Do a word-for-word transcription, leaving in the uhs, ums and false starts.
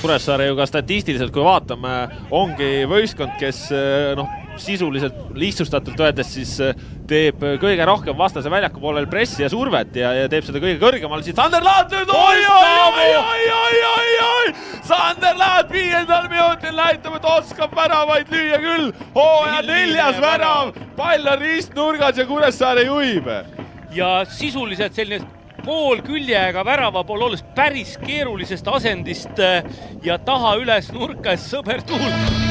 Kuressaare ju ka statistiliselt, kui vaatame, ongi võistkond, kes noh, sisuliselt lihtsustatult öeldes siis teeb kõige rohkem vastase väljaku poolel pressi ja survet ja, ja teeb seda kõige kõrgemal. Siis Sander Laat nüüd, oi, oi, oi, oi, oi, oi, oi! Sander Laat viiendal minutil näitab, et oskab väravaid lüüa küll. Hooaja neljas värav, pall on ristnurgas ja Kuressaare juhib. Ja sisuliselt selline pool küljega värava pool olles päris keerulisest asendist ja taha üles nurka sõber tuul.